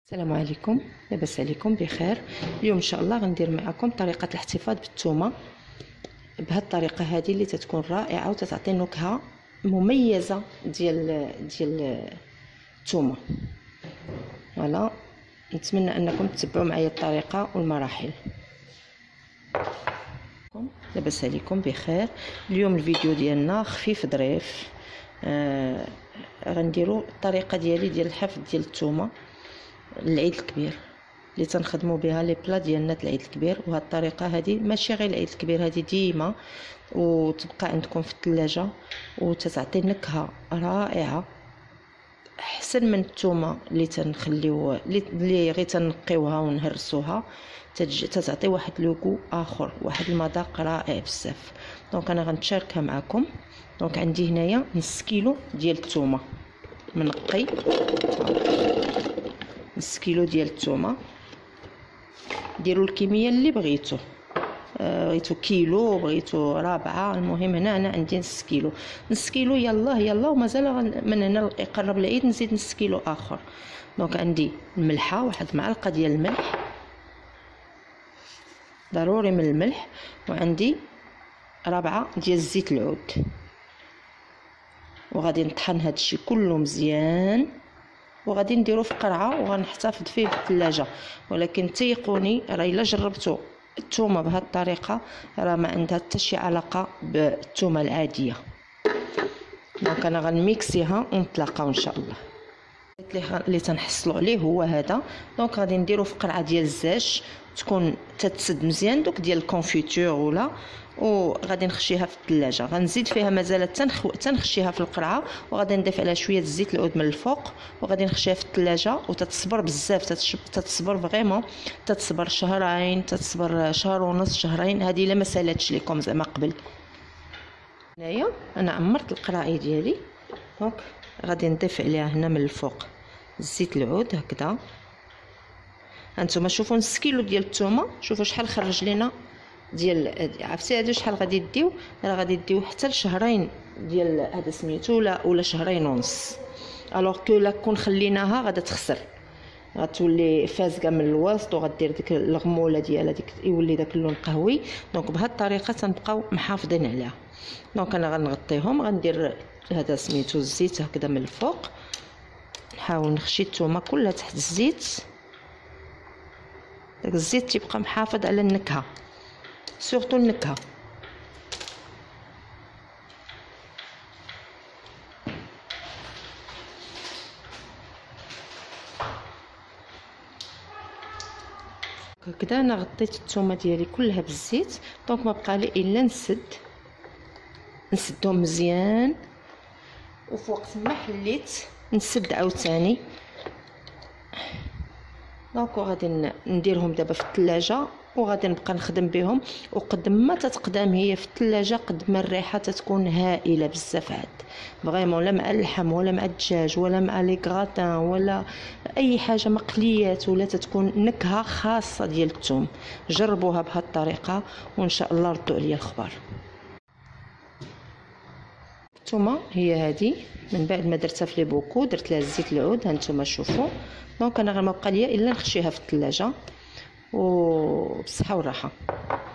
السلام عليكم، لاباس عليكم بخير. اليوم ان شاء الله غندير معكم طريقه الاحتفاظ بالثومه بهذه الطريقه هذه اللي تتكون رائعه وتعطي نكهه مميزه ديال الثومه. فوالا، نتمنى انكم تتبعوا معايا الطريقه والمراحل. لاباس عليكم بخير. اليوم الفيديو ديالنا خفيف ظريف. غنديروا الطريقه ديال الحفظ ديال الثومه العيد الكبير اللي تنخدموا بها لي بلا ديالنا العيد الكبير. وهاد الطريقه هذه ماشي غير العيد الكبير، هذه ديما وتبقى عندكم في الثلاجه وتتعطي نكهه رائعه احسن من الثومه اللي تنخليو اللي غير تنقيوها ونهرسوها. تتعطي واحد لوغو اخر، واحد المذاق رائع بزاف. دونك انا غنشاركها معكم. دونك عندي هنايا نص كيلو ديال الثومه منقي، نص كيلو ديال الثومه. ديروا الكميه اللي بغيتو، بغيتو كيلو بغيتو رابعه، المهم هنا انا عندي نص كيلو. نص كيلو يلا ومازال من هنا يقرب العيد نزيد نص كيلو اخر. دونك عندي الملحه، واحد معلقه ديال الملح، ضروري من الملح. وعندي رابعه ديال زيت العود. وغادي نطحن هادشي كله مزيان وغادي نديرو في قرعه وغنحتفظ فيه في الثلاجه. ولكن تيقوني راه الا جربتو الثومه بهذه الطريقه راه ما عندها حتى شي علاقه بالثومه العاديه. دونك انا غنميكسيها ونتلاقاو ان شاء الله. اللي تنحصلوا عليه هو هذا. دونك غادي نديرو في قرعه ديال الزاج تكون تتسد مزيان، دوك ديال الكونفيتور ولا، وغادي نخشيها في الثلاجه. غنزيد فيها مازال تنخشيها في القرعه، وغادي نضيف عليها شويه زيت العود من الفوق، وغادي نخشيها في الثلاجه وتتصبر بزاف. تتصبر فريمون، تتصبر شهرين، تتصبر شهر ونص، شهرين. هذه الا ما سالاتش لكم زعما قبل. هنايا انا عمرت القراعي ديالي. دونك غادي نضيف عليها هنا من الفوق زيت العود هكذا. هانتوما شوفوا نص كيلو ديال الثومه، شوفوا شحال خرج لينا ديال عرفتي هادو شحال غادي ديو. راه غادي ديو حتى لشهرين ديال هذا سميتو ولا شهرين ونص. الوغ كو لا كون خليناها غادا تخسر، غتولي فازقه من الوسط وغدير ديك الغموله ديالها ديك يولي داك اللون قهوي. دونك بهذه الطريقه تنبقاو محافظين عليها. دونك انا غنغطيهم، غندير هذا سميتو الزيت هكذا من الفوق. نحاول نخشي الثومه كلها تحت الزيت. داك الزيت تيبقى محافظ على النكهه، سورتو النكهه. هكذا انا غطيت الثومه ديالي كلها بالزيت. دونك ما بقى لي الا نسدهم مزيان. وفي وقت ما حليت نسد عاوتاني. دونك غادي نديرهم دابا في الثلاجه وغادي نبقى نخدم بهم. وقد ما تتقدم هي في الثلاجه قد ما الريحه تتكون هائله بزاف. عاد فريمون لا مع اللحم ولا مع الدجاج ولا مع لي غراتان ولا اي حاجه مقليات، ولا تتكون نكهه خاصه ديال الثوم. جربوها بهذه الطريقه وان شاء الله ردوا عليا الخبر. الثومه هي هذه من بعد ما درتها في لي بوكو درت لها زيت العود. هانتوما شوفوا. دونك انا غير ما بقى ليا الا نخشيها في الثلاجه وبالصحه والراحه.